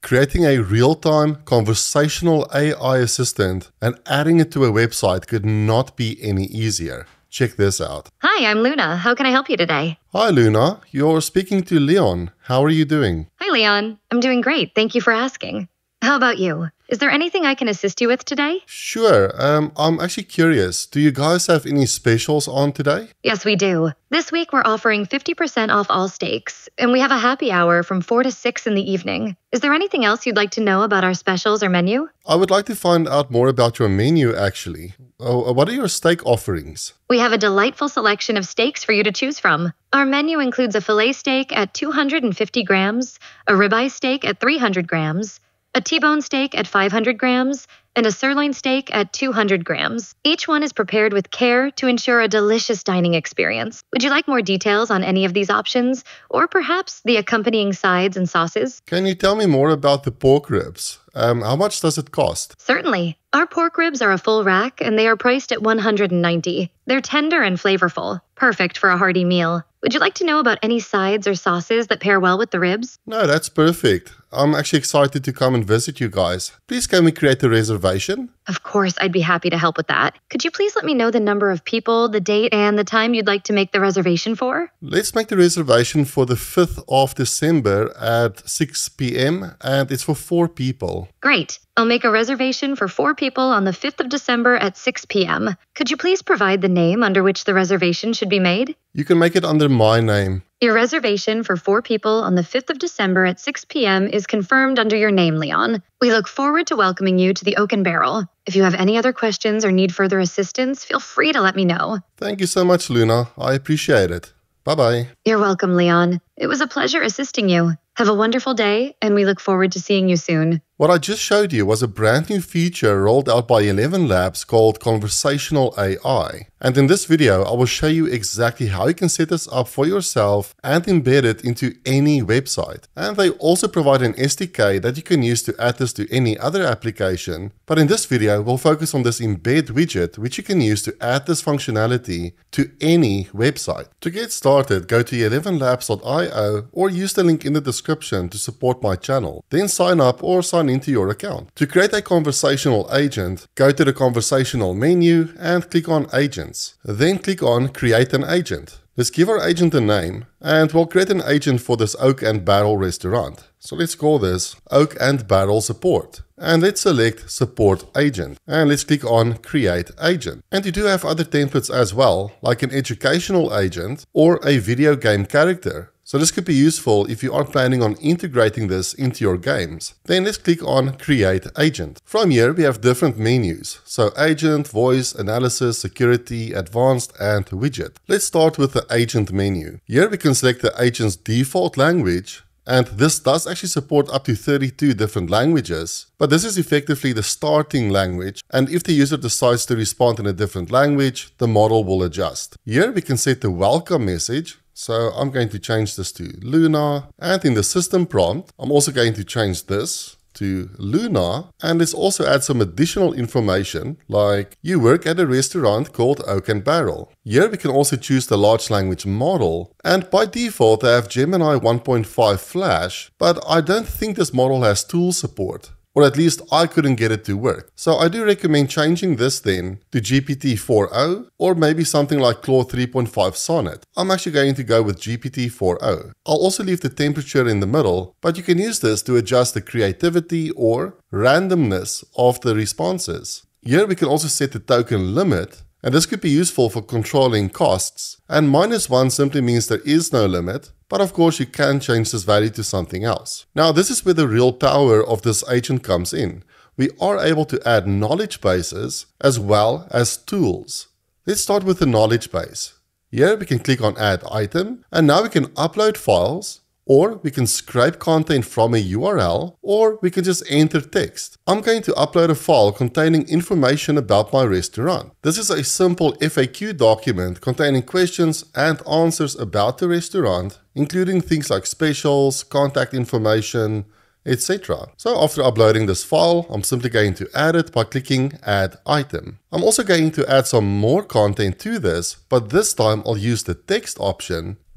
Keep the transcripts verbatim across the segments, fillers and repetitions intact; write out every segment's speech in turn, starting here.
Creating a real-time conversational A I assistant and adding it to a website could not be any easier. Check this out. Hi, I'm Luna. How can I help you today? Hi Luna, you're speaking to Leon. How are you doing? Hi, Leon. I'm doing great. Thank you for asking. How about you? Is there anything I can assist you with today? Sure. Um, I'm actually curious. Do you guys have any specials on today? Yes, we do. This week we're offering fifty percent off all steaks, and we have a happy hour from four to six in the evening. Is there anything else you'd like to know about our specials or menu? I would like to find out more about your menu actually. Oh, what are your steak offerings? We have a delightful selection of steaks for you to choose from. Our menu includes a filet steak at two hundred fifty grams, a ribeye steak at three hundred grams, a T-bone steak at five hundred grams, and a sirloin steak at two hundred grams. Each one is prepared with care to ensure a delicious dining experience. Would you like more details on any of these options, or perhaps the accompanying sides and sauces? Can you tell me more about the pork ribs? Um, how much does it cost? Certainly. Our pork ribs are a full rack, and they are priced at one hundred ninety dollars. They're tender and flavorful, perfect for a hearty meal. Would you like to know about any sides or sauces that pair well with the ribs? No, that's perfect. I'm actually excited to come and visit you guys. Please can we create a reservation? Of course, I'd be happy to help with that. Could you please let me know the number of people, the date, and the time you'd like to make the reservation for? Let's make the reservation for the fifth of December at six p m and it's for four people. Great. I'll make a reservation for four people on the fifth of December at six p m Could you please provide the name under which the reservation should be made? You can make it under my name. Your reservation for four people on the fifth of December at six p m is confirmed under your name, Leon. We look forward to welcoming you to the Oak and Barrel. If you have any other questions or need further assistance, feel free to let me know. Thank you so much, Luna. I appreciate it. Bye-bye. You're welcome, Leon. It was a pleasure assisting you. Have a wonderful day, and we look forward to seeing you soon. What I just showed you was a brand new feature rolled out by ElevenLabs called Conversational A I. And in this video, I will show you exactly how you can set this up for yourself and embed it into any website. And they also provide an S D K that you can use to add this to any other application. But in this video, we'll focus on this embed widget, which you can use to add this functionality to any website. To get started, go to eleven labs dot i o or use the link in the description to support my channel. Then sign up or sign into your account. To create a conversational agent, go to the conversational menu and click on agents. Then click on create an agent. Let's give our agent a name and we'll create an agent for this Oak and Barrel restaurant. So let's call this Oak and Barrel Support. And let's select Support Agent. And let's click on Create Agent. And you do have other templates as well, like an educational agent or a video game character. So this could be useful if you are planning on integrating this into your games. Then let's click on Create Agent. From here we have different menus. So Agent, Voice, Analysis, Security, Advanced, and Widget. Let's start with the Agent menu. Here we can select the agent's default language. And this does actually support up to thirty-two different languages, but this is effectively the starting language, and if the user decides to respond in a different language, the model will adjust. Here we can set the welcome message, so I'm going to change this to Luna, and in the system prompt, I'm also going to change this to Luna, and let's also add some additional information like you work at a restaurant called Oak and Barrel. Here we can also choose the large language model, and by default they have Gemini one point five Flash, but I don't think this model has tool support. Or at least I couldn't get it to work. So I do recommend changing this then to G P T four point oh or maybe something like Claude three point five Sonnet. I'm actually going to go with G P T four point oh. I'll also leave the temperature in the middle, but you can use this to adjust the creativity or randomness of the responses. Here we can also set the token limit, and this could be useful for controlling costs. And minus one simply means there is no limit, but of course you can change this value to something else. Now this is where the real power of this agent comes in. We are able to add knowledge bases as well as tools. Let's start with the knowledge base. Here we can click on add item, and now we can upload files, or we can scrape content from a U R L, or we can just enter text. I'm going to upload a file containing information about my restaurant. This is a simple F A Q document containing questions and answers about the restaurant, including things like specials, contact information, et cetera. So after uploading this file, I'm simply going to add it by clicking Add Item. I'm also going to add some more content to this, but this time I'll use the text option.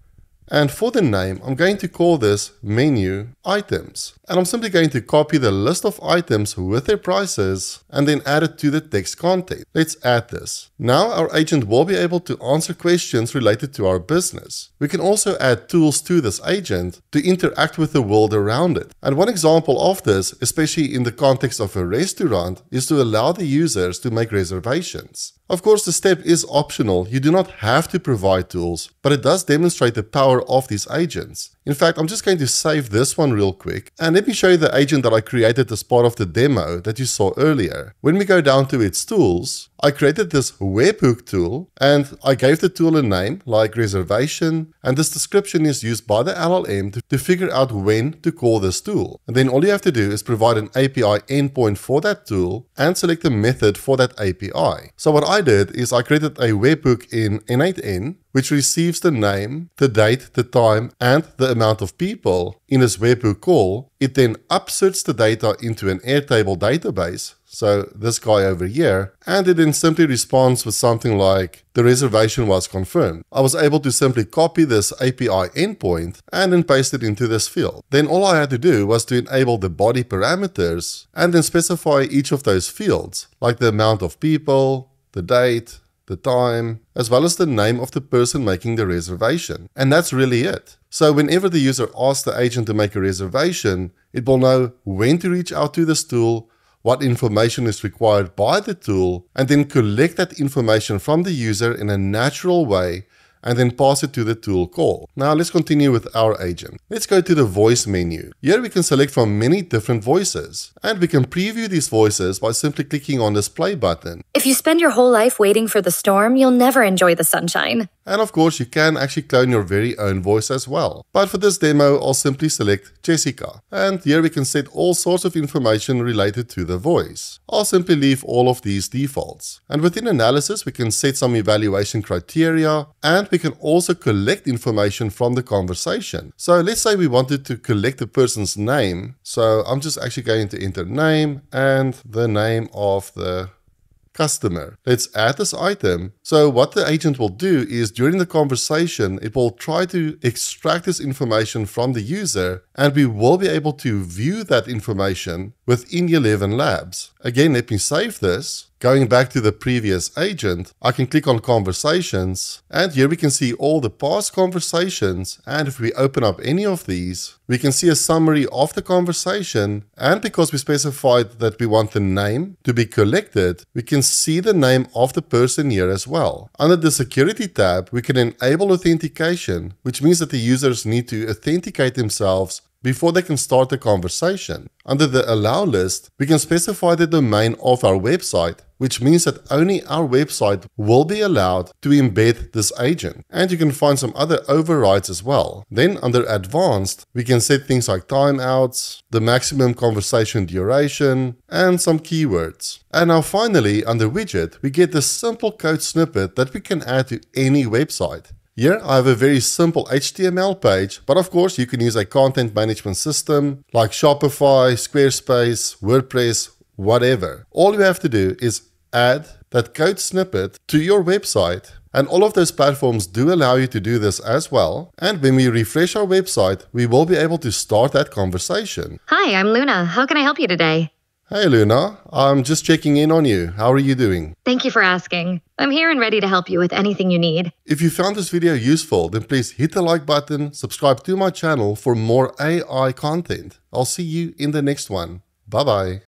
And for the name, I'm going to call this menu items. And I'm simply going to copy the list of items with their prices and then add it to the text content. Let's add this. Now our agent will be able to answer questions related to our business. We can also add tools to this agent to interact with the world around it. And one example of this, especially in the context of a restaurant, is to allow the users to make reservations. Of course, the step is optional. You do not have to provide tools, but it does demonstrate the power of these agents. In fact, I'm just going to save this one real quick, and let me show you the agent that I created as part of the demo that you saw earlier. When we go down to its tools, I created this webhook tool, and I gave the tool a name like reservation, and this description is used by the L L M to, to figure out when to call this tool. And then all you have to do is provide an A P I endpoint for that tool and select a method for that A P I. So what I did is I created a webhook in N eight N, which receives the name, the date, the time, and the amount of people in this webhook call. It then upserts the data into an Airtable database, so this guy over here, and it then simply responds with something like, the reservation was confirmed. I was able to simply copy this A P I endpoint and then paste it into this field. Then all I had to do was to enable the body parameters and then specify each of those fields, like the amount of people, the date, the time, as well as the name of the person making the reservation. And that's really it. So whenever the user asks the agent to make a reservation, it will know when to reach out to this tool, what information is required by the tool, and then collect that information from the user in a natural way and then pass it to the tool call. Now let's continue with our agent. Let's go to the voice menu. Here we can select from many different voices, and we can preview these voices by simply clicking on this play button. If you spend your whole life waiting for the storm, you'll never enjoy the sunshine. And of course, you can actually clone your very own voice as well. But for this demo, I'll simply select Jessica. And here we can set all sorts of information related to the voice. I'll simply leave all of these defaults. And within analysis, we can set some evaluation criteria, and we can also collect information from the conversation. So let's say we wanted to collect the person's name. So I'm just actually going to enter name and the name of the customer. Let's add this item. So what the agent will do is during the conversation, it will try to extract this information from the user, and we will be able to view that information within ElevenLabs. Again, let me save this. Going back to the previous agent, I can click on conversations, and here we can see all the past conversations, and if we open up any of these, we can see a summary of the conversation, and because we specified that we want the name to be collected, we can see the name of the person here as well. Under the security tab, we can enable authentication, which means that the users need to authenticate themselves before they can start the conversation. Under the allow list, we can specify the domain of our website, which means that only our website will be allowed to embed this agent. And you can find some other overrides as well. Then under advanced, we can set things like timeouts, the maximum conversation duration, and some keywords. And now finally, under widget, we get this simple code snippet that we can add to any website. Here I have a very simple H T M L page, but of course you can use a content management system like Shopify, Squarespace, WordPress, whatever. All you have to do is add that code snippet to your website, and all of those platforms do allow you to do this as well. And when we refresh our website, we will be able to start that conversation. Hi, I'm Luna. How can I help you today? Hey Luna, I'm just checking in on you. How are you doing? Thank you for asking. I'm here and ready to help you with anything you need. If you found this video useful, then please hit the like button, subscribe to my channel for more A I content. I'll see you in the next one. Bye bye.